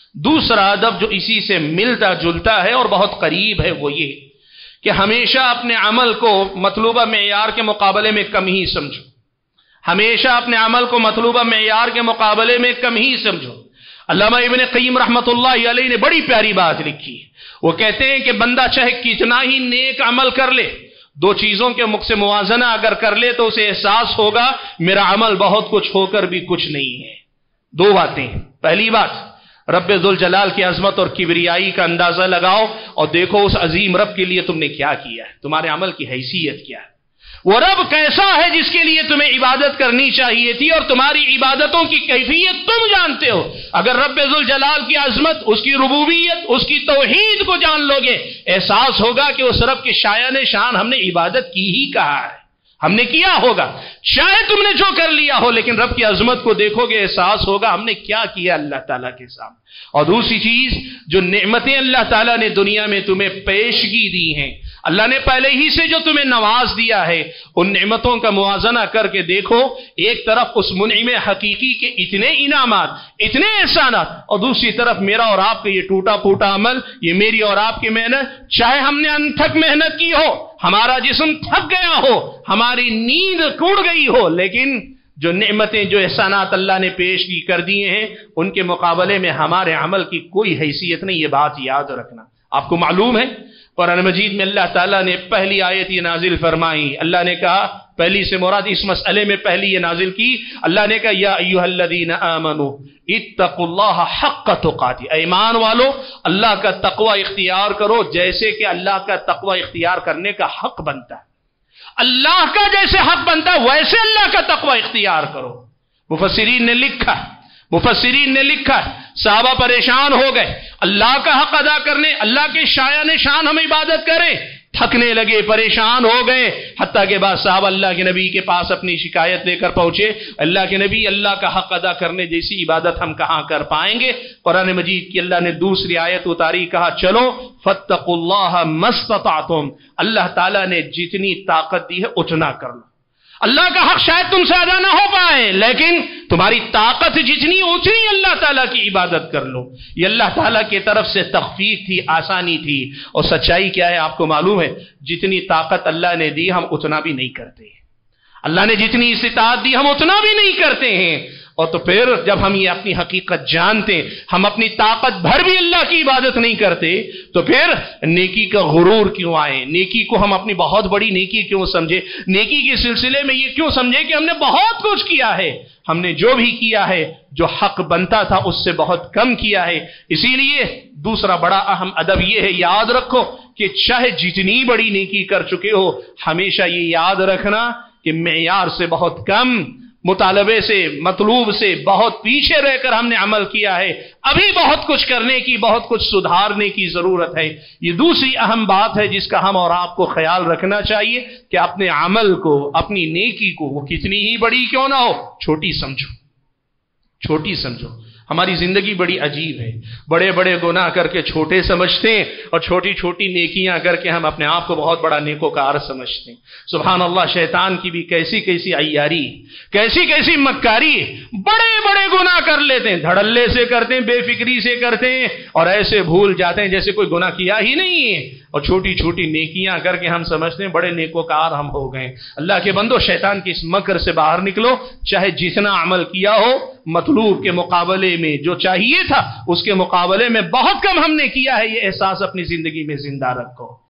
دوسرا ادب جو اسی سے ملتا جلتا ہے اور بہت قریب ہے وہ یہ کہ ہمیشہ اپنے عمل کو مطلوبہ معیار کے مقابلے میں کم ہی سمجھو. ہمیشہ اپنے عمل کو مطلوبہ معیار کے مقابلے میں کم ہی سمجھو. علامہ ابن قیم رحمۃ اللہ علیہ نے بڑی پیاری بات لکھی ہے. وہ کہتے ہیں کہ بندہ چاہے کتنا ہی نیک عمل کر لے، دو چیزوں کے مخ سے موازنہ اگر کر لے تو اسے احساس ہوگا میرا عمل بہت کچھ ہو کر بھی کچھ نہیں ہے. دو باتیں. پہلی بات، رب ذوالجلال کی عظمت اور کبریائی کا اندازہ لگاؤ اور دیکھو اس عظیم رب کے لیے تم نے کیا کیا ہے، تمہارے عمل کی حیثیت کیا ہے. وہ رب کیسا ہے جس کے لیے تمہیں عبادت کرنی چاہیے تھی، اور تمہاری عبادتوں کی کیفیت تم جانتے ہو. اگر رب ذوالجلال کی عظمت، اس کی ربوبیت، اس کی توحید کو جان لو گے، احساس ہوگا کہ اس رب کے شایان شان ہم نے عبادت کی ہی کہا ہے، ہم نے کیا ہوگا. چاہے تم نے جو کر لیا ہو، لیکن رب کی عظمت کو دیکھو گے، احساس ہوگا ہم نے کیا کیا اللہ تعالیٰ کے سامنے. اور دوسری چیز، جو نعمتیں اللہ تعالیٰ نے دنیا میں تمہیں پیشگی دی ہیں، اللہ نے پہلے ہی سے جو تمہیں نواز دیا ہے، ان نعمتوں کا موازنہ کر کے دیکھو. ایک طرف اس منعم حقیقی کے اتنے انعامات، اتنے احسانات، اور دوسری طرف میرا اور آپ کا یہ ٹوٹا پھوٹا عمل، یہ میری اور آپ کی محنت. چاہے ہم نے انتھک محنت کی ہو، ہمارا جسم تھک گیا ہو، ہماری نیند ٹوٹ گئی ہو، لیکن جو نعمتیں، جو احسانات اللہ نے پیش کی کر دیے ہیں، ان کے مقابلے میں ہمارے عمل کی کوئی حیثیت نہیں. یہ بات یاد رکھنا. آپ کو معلوم ہے قرآن مجید میں اللہ تعالیٰ نے پہلی آیت یہ نازل فرمائی. اللہ نے کہا، پہلی سے مراد اس مسئلے میں پہلی یہ نازل کی، اللہ نے کہا یا ایھا الذین آمنوا اتقوا اللہ حق تقاتہ، ایمان والو اللہ کا تقوی اختیار کرو جیسے کہ اللہ کا تقوی اختیار کرنے کا حق بنتا ہے. اللہ کا جیسے حق بنتا ہے ویسے اللہ کا تقوی اختیار کرو. مفسرین نے لکھا صحابہ پریشان ہو گئے، اللہ کا حق ادا کرنے، اللہ کے شایان شان ہم عبادت کریں، تھکنے لگے، پریشان ہو گئے. حتیٰ کہ بعد صحابہ اللہ کے نبی کے پاس اپنی شکایت لے کر پہنچے، اللہ کے نبی، اللہ کا حق ادا کرنے جیسی عبادت ہم کہاں کر پائیں گے. قرآن مجید کی اللہ نے دوسری آیت اتاری، کہا چلو فاتقوا اللہ ما استطعتم، اللہ تعالیٰ نے جتنی طاقت دی ہے اتنا کر لو. اللہ کا حق شاید تم سے ادا نہ ہو پائے، لیکن تمہاری طاقت جتنی اتنی اللہ تعالیٰ کی عبادت کر لو. یہ اللہ تعالیٰ کی طرف سے تخفیف تھی، آسانی تھی. اور سچائی کیا ہے آپ کو معلوم ہے، جتنی طاقت اللہ نے دی ہم اتنا بھی نہیں کرتے. اللہ نے جتنی استطاعت دی ہم اتنا بھی نہیں کرتے ہیں. اور تو پھر جب ہم یہ اپنی حقیقت جانتے، ہم اپنی طاقت بھر بھی اللہ کی عبادت نہیں کرتے، تو پھر نیکی کا غرور کیوں آئے؟ نیکی کو ہم اپنی بہت بڑی نیکی کیوں سمجھے؟ نیکی کے سلسلے میں یہ کیوں سمجھے کہ ہم نے بہت کچھ کیا ہے؟ ہم نے جو بھی کیا ہے، جو حق بنتا تھا اس سے بہت کم کیا ہے. اسی لیے دوسرا بڑا اہم ادب یہ ہے، یاد رکھو کہ چاہے جتنی بڑی نیکی کر چکے ہو، ہمیشہ یہ یاد رکھنا کہ معیار سے بہت کم، مطالبے سے، مطلوب سے بہت پیچھے رہ کر ہم نے عمل کیا ہے. ابھی بہت کچھ کرنے کی، بہت کچھ سدھارنے کی ضرورت ہے. یہ دوسری اہم بات ہے جس کا ہم اور آپ کو خیال رکھنا چاہیے کہ اپنے عمل کو، اپنی نیکی کو، وہ کتنی ہی بڑی کیوں نہ ہو، چھوٹی سمجھو. چھوٹی سمجھو. ہماری زندگی بڑی عجیب ہے، بڑے بڑے گناہ کر کے چھوٹے سمجھتے ہیں، اور چھوٹی چھوٹی نیکیاں کر کے ہم اپنے آپ کو بہت بڑا نیکوکار سمجھتے ہیں. سبحان اللہ، شیطان کی بھی کیسی کیسی عیاری، کیسی کیسی مکاری. بڑے بڑے گناہ کر لیتے ہیں، دھڑلے سے کرتے ہیں، بے فکری سے کرتے ہیں، اور ایسے بھول جاتے ہیں جیسے کوئی گناہ کیا ہی نہیں ہے. اور چھوٹی چھوٹی نیکیاں کر کے ہم سمجھتے ہیں بڑے نیکوکار ہم ہو گئے. اللہ کے بندو، شیطان کی اس مکر سے باہر نکلو. چاہے جتنا عمل کیا ہو، مطلوب کے مقابلے میں جو چاہیے تھا اس کے مقابلے میں بہت کم ہم نے کیا ہے، یہ احساس اپنی زندگی میں زندہ رکھو.